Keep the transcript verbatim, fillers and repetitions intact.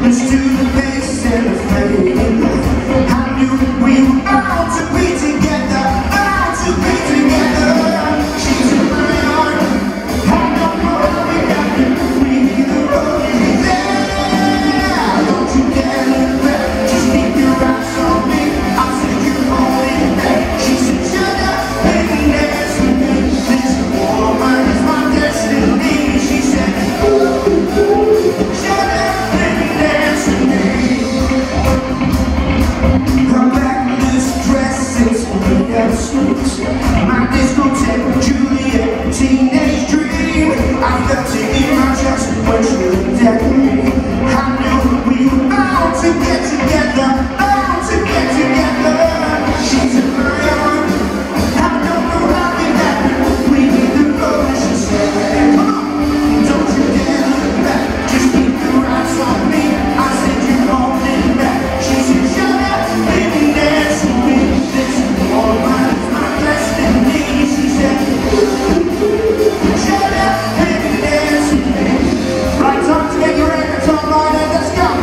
Let's do the bass and the fade. I knew we were bound to be together, bound to be together. She's in my heart. I don't know how we got here. We either wrote it there. Don't you dare look back. Just keep your eyes on me. I said you're holding back. She said shut up and dance with me. This woman is my destiny. She said shut up and dance with me. Her backless dress is made of sweets. My discotheque, Juliet, teenage dream. I felt it in my chest when she looked at me. I knew we were bound to get together, bound to get together. She's in my arms. I don't know how it happened. We need the road, and she said, come on, don't you dare look back. Just keep your eyes on me. I said you're holding back. She said shut up and dance with me. This woman is my destiny. She said shut up and dance with me. Right, time to get your records online and let's go.